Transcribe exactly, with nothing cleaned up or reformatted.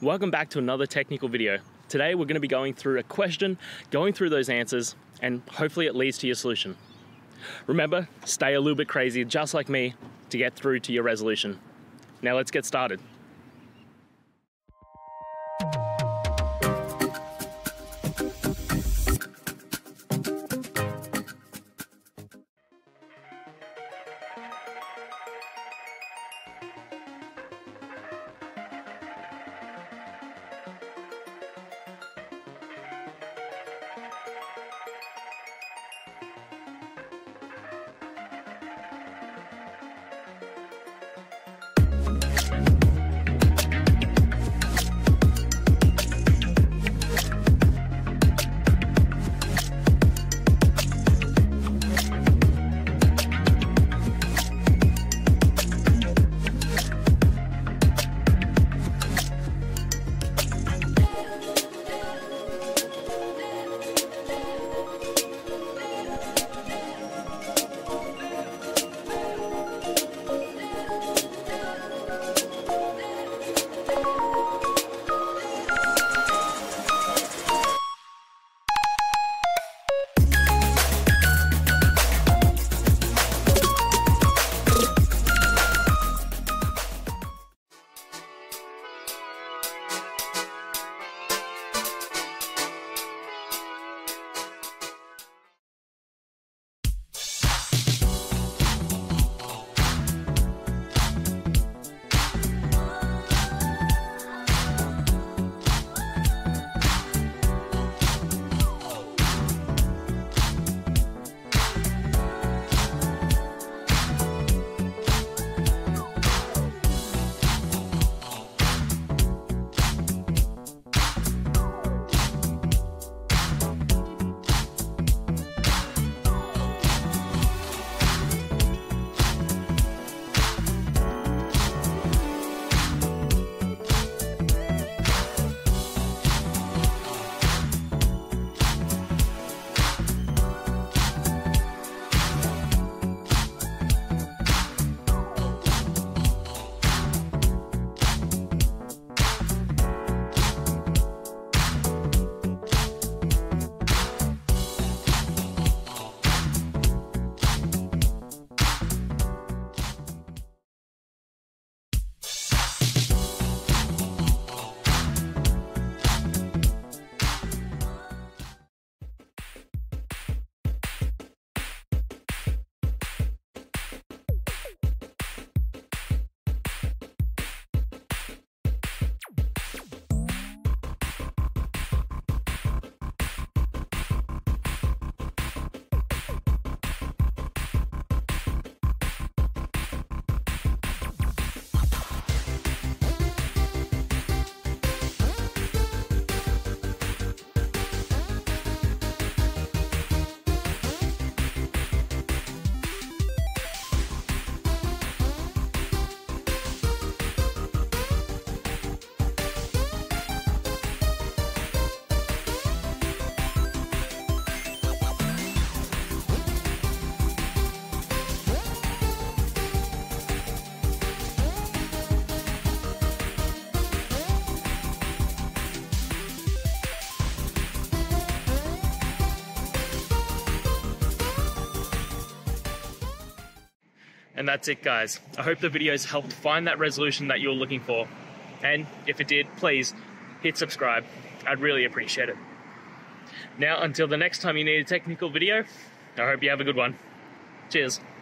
Welcome back to another technical video. Today we're going to be going through a question, going through those answers, and hopefully it leads to your solution. Remember, stay a little bit crazy, just like me, to get through to your resolution. Now let's get started. And that's it, guys. I hope the videos helped find that resolution that you're looking for. And if it did, please hit subscribe. I'd really appreciate it. Now, until the next time you need a technical video, I hope you have a good one. Cheers.